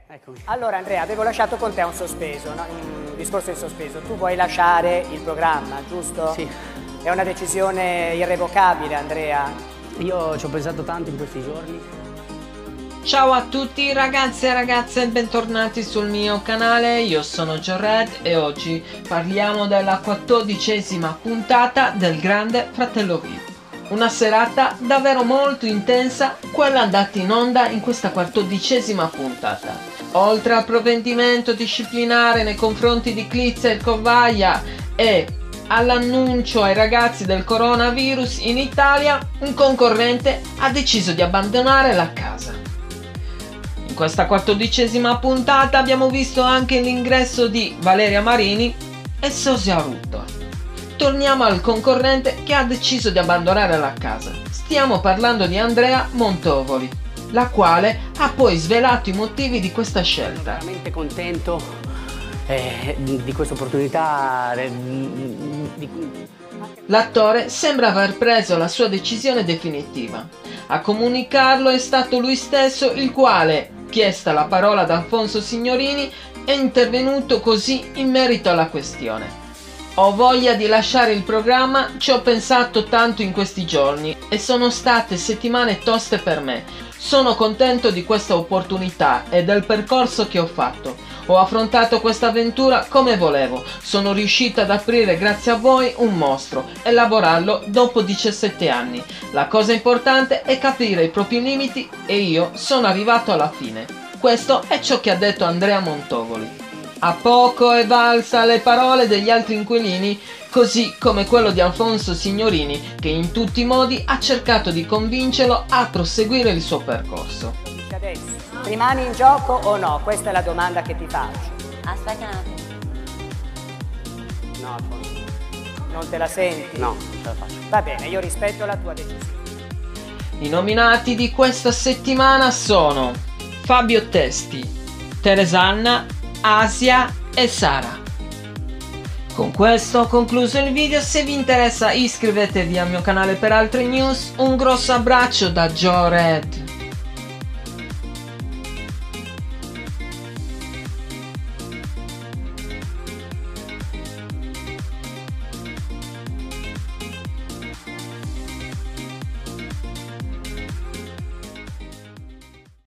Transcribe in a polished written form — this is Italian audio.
Eccomi. Allora Andrea, avevo lasciato con te un sospeso, no? Un discorso in sospeso. Tu vuoi lasciare il programma, giusto? Sì. È una decisione irrevocabile, Andrea. Io ci ho pensato tanto in questi giorni. Ciao a tutti ragazzi e ragazze e bentornati sul mio canale, io sono Jored e oggi parliamo della 14ª puntata del Grande Fratello VIP. Una serata davvero molto intensa, quella andata in onda in questa 14ª puntata. Oltre al provvedimento disciplinare nei confronti di Cliz e Corvaia e all'annuncio ai ragazzi del coronavirus in Italia, un concorrente ha deciso di abbandonare la casa. In questa 14ª puntata abbiamo visto anche l'ingresso di Valeria Marini e Sosia Rutto. Torniamo al concorrente che ha deciso di abbandonare la casa. Stiamo parlando di Andrea Montovoli, la quale ha poi svelato i motivi di questa scelta. Sono veramente contento di questa opportunità. L'attore sembra aver preso la sua decisione definitiva. A comunicarlo è stato lui stesso, il quale, chiesta la parola da Alfonso Signorini, è intervenuto così in merito alla questione. Ho voglia di lasciare il programma, ci ho pensato tanto in questi giorni e sono state settimane toste per me. Sono contento di questa opportunità e del percorso che ho fatto. Ho affrontato questa avventura come volevo. Sono riuscito ad aprire grazie a voi un mostro e lavorarlo dopo 17 anni. La cosa importante è capire i propri limiti e io sono arrivato alla fine. Questo è ciò che ha detto Andrea Montovoli. A poco è valsa le parole degli altri inquilini, così come quello di Alfonso Signorini, che in tutti i modi ha cercato di convincerlo a proseguire il suo percorso. Adesso, rimani in gioco o no? Questa è la domanda che ti faccio. Aspetta un attimo. No, Alfonso. Non te la senti? No, non ce la faccio. Va bene, io rispetto la tua decisione. I nominati di questa settimana sono Fabio Testi, Teresanna, Asia e Sara. Con questo ho concluso il video, se vi interessa iscrivetevi al mio canale per altre news. Un grosso abbraccio da Jored.